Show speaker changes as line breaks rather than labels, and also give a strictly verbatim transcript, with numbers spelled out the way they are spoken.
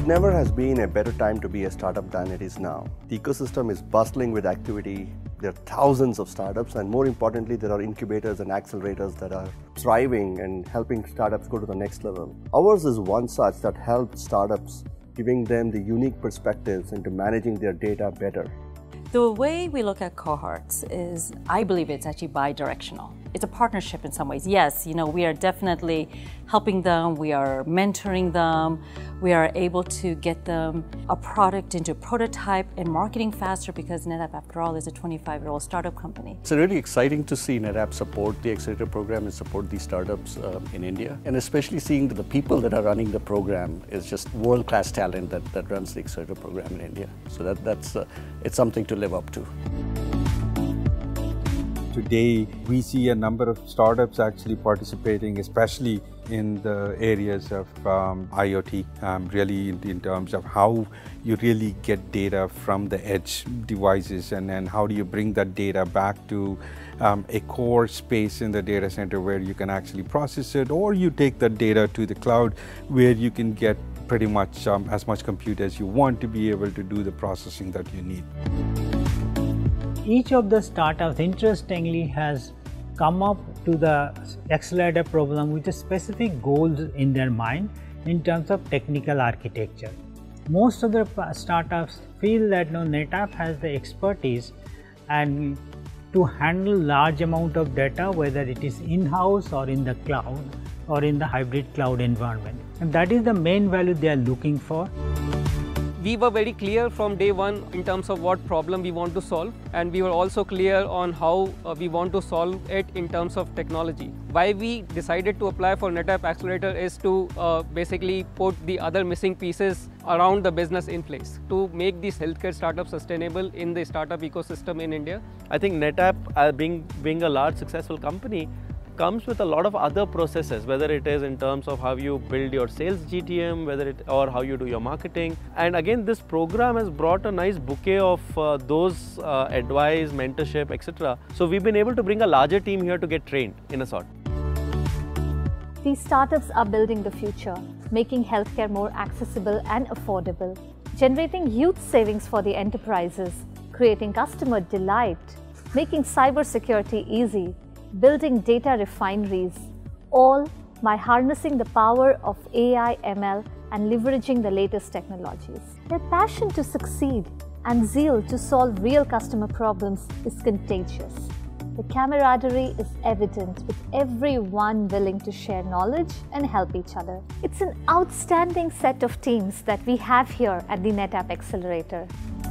There never has been a better time to be a startup than it is now. The ecosystem is bustling with activity. There are thousands of startups, and more importantly, there are incubators and accelerators that are thriving and helping startups go to the next level. Ours is one such that helps startups, giving them the unique perspectives into managing their data better.
The way we look at cohorts is, I believe it's actually bi-directional. It's a partnership in some ways. Yes, you know, we are definitely helping them, we are mentoring them, we are able to get them a product into prototype and marketing faster because NetApp, after all, is a twenty-five-year-old startup company.
It's really exciting to see NetApp support the Accelerator program and support these startups um, in India. And especially seeing that the people that are running the program is just world-class talent that, that runs the Accelerator program in India. So that, that's, uh, it's something to live up to.
Today, we see a number of startups actually participating, especially in the areas of um, IoT, um, really in, in terms of how you really get data from the edge devices, and then how do you bring that data back to um, a core space in the data center where you can actually process it, or you take that data to the cloud where you can get pretty much um, as much compute as you want to be able to do the processing that you need.
Each of the startups, interestingly, has come up to the accelerator program with a specific goals in their mind in terms of technical architecture. Most of the startups feel that no, NetApp has the expertise and to handle large amount of data, whether it is in-house or in the cloud or in the hybrid cloud environment. And that is the main value they are looking for.
We were very clear from day one in terms of what problem we want to solve, and we were also clear on how uh, we want to solve it in terms of technology. Why we decided to apply for NetApp Accelerator is to uh, basically put the other missing pieces around the business in place to make these healthcare startups sustainable in the startup ecosystem in India.
I think NetApp, uh, being, being a large successful company, comes with a lot of other processes, whether it is in terms of how you build your sales G T M, whether it or how you do your marketing. And again, this program has brought a nice bouquet of uh, those uh, advice, mentorship, et cetera. So we've been able to bring a larger team here to get trained in a sort.
These startups are building the future, making healthcare more accessible and affordable, generating huge savings for the enterprises, creating customer delight, making cybersecurity easy, building data refineries, all by harnessing the power of A I, M L and leveraging the latest technologies. Their passion to succeed and zeal to solve real customer problems is contagious. The camaraderie is evident, with everyone willing to share knowledge and help each other. It's an outstanding set of teams that we have here at the NetApp Accelerator.